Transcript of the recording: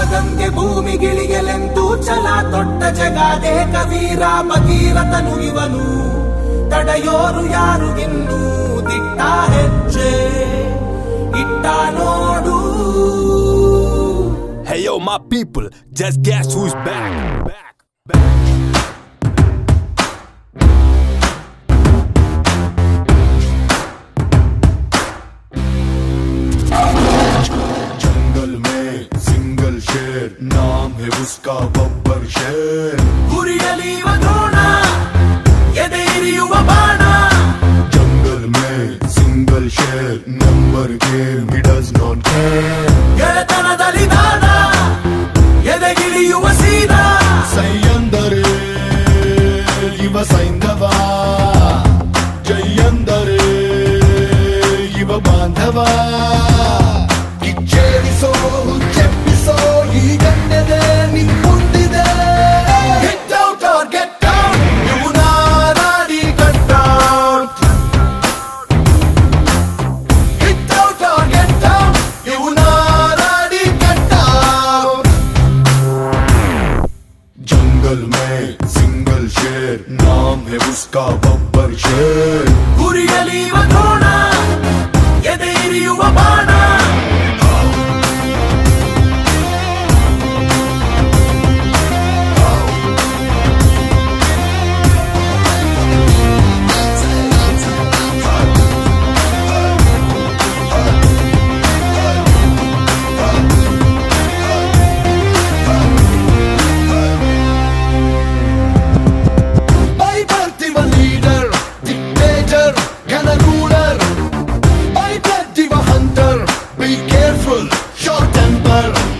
ಗಂಗೆ ಭೂಮಿಗಿಳಿಯಲೆಂದು ಛಲ ತೊಟ್ಟ ಜಗಾದೆ ಕವೀರ ಭಗೀರಥನು ಇವನು ತಡೆಯೋರು ಯಾರು ಇನ್ನು ದಿಟ್ಟ ಹೆಜ್ಜೆ ಇಟ್ಟ ನೋಡು. Hey yo my people, just guess who's back. जंगल में सिंगल शेर नाम है उसका बब्बर शेर. ಗುರಿಯಲಿಯುವ ದ್ರೋಣ ಎದೆಯಿರಿಯುವ ಬಾಣ. जंगल में सिंगल शेर number game he does not care. ಗೆಳೆತನದಲ್ಲಿ ದಾನ ಎದೆಗಿಳಿಯುವ ಸೀದಾ. ಸೈಯಂದರೆ ಇವ ಸೈಂಧವ ಜೈಯಂದರೆ ಇವ ಬಾಂಧವ. ಕಿಚ್ಚೇರಿಸೋ ಹುಚ್ಚೆಪ್ಪಿಸೋ ಈ ಗಂಡದೆ ನಿನ್ ಮುಂದಿದೆ. Hit out or get down, ಇವು ನಾರಾಡಿ cut out. Hit out or get down, ಇವು ನಾರಾಡಿ ಕಟ್ ಔಟ್. जंगल में सिंगल शेर नाम है उसका बब्बर शेर. ಗುರಿಯಲಿಯುವ ದ್ರೋಣ ಎದೆಯಿರಿಯುವ ಬಾಣ. By birth a leader, dictator, and a ruler. By blood a hunter, be careful, short temper.